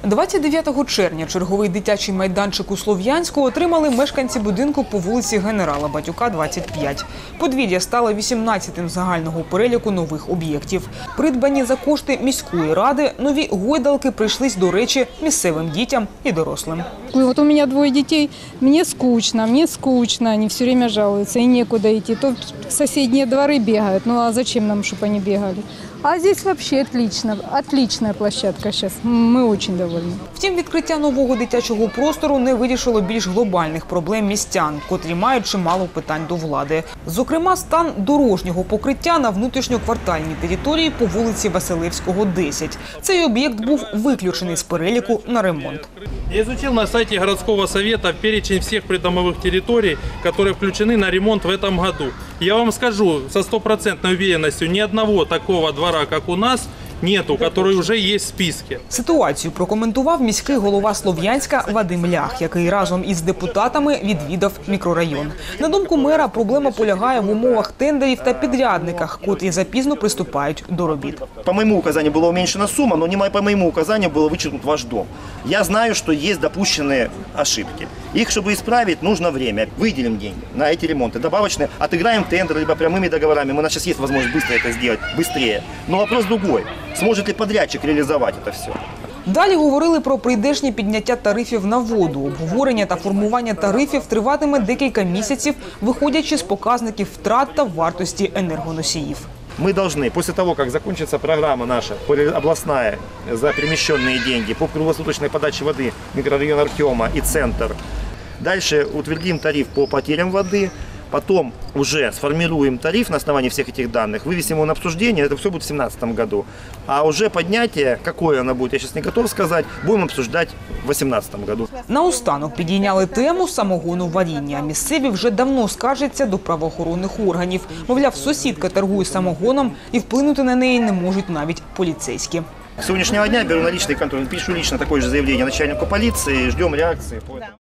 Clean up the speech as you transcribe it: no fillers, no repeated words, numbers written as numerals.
29 червня черговий дитячий майданчик у Слов'янську отримали мешканці будинку по вулиці Генерала Батюка, 25. Подвір'я стало 18-тим загального переліку нових об'єктів. Придбані за кошти міської ради, нові гойдалки прийшлись до речі місцевим дітям і дорослим. Вот у меня 2 детей, мне скучно, они все время жалуются, и некуда идти. То в соседние дворы бегают, ну а зачем нам, чтобы они бегали? А здесь вообще отличная площадка сейчас, мы очень довольны. Втім, відкриття нового дитячого простору не вирішило більш глобальних проблем містян, котрі мають чимало питань до влади. Зокрема, стан дорожнього покриття на внутрішньоквартальній території по вулиці Василевського, 10. Цей об'єкт був виключений з переліку на ремонт. Я изучил на сайте городского совета перечень всех придомовых территорий, которые включены на ремонт в этом году. Я вам скажу со стопроцентной уверенностью, ни одного такого двора, как у нас, нету, который уже есть в списке. Ситуацію прокоментував міський голова Слов'янська Вадим Лях, який разом із депутатами відвідав мікрорайон. На думку мера, проблема полягає в умовах тендерів та підрядниках, котрі запізно приступають до робіт. По моему указанию была уменьшена сумма, но не по моему указанию было вычеркнут ваш дом. Я знаю, что есть допущенные ошибки. Их, чтобы исправить, нужно время. Выделим деньги на эти ремонты добавочные, отыграем тендер, либо прямыми договорами. У нас сейчас есть возможность быстро это сделать, быстрее. Но вопрос другой. Сможет ли подрядчик реализовать это все? Далі говорили про прийдешнє підняття тарифів на воду. Обговорення та формування тарифів триватиме декілька місяців, виходячи з показників втрат та вартості енергоносіїв. Мы должны, после того, как закончится программа наша областная за перемещенные деньги по круглосуточной подаче воды микрорайон Артема и центр, дальше утвердим тариф по потерям воды, потом уже сформируем тариф на основании всех этих данных, вывесим его на обсуждение, это все будет в 2017 году. А уже поднятие, какое оно будет, я сейчас не готов сказать, будем обсуждать в 2018 году. Наостанок підійняли тему самогону варіння. Місцеві вже давно скаржаться до правоохоронних органів. Мовляв, сусідка торгує самогоном і вплинути на неї не можуть навіть поліцейські. С сегодняшнего дня беру на личный контроль, пишу лично такое же заявление начальнику полиции, ждем реакции.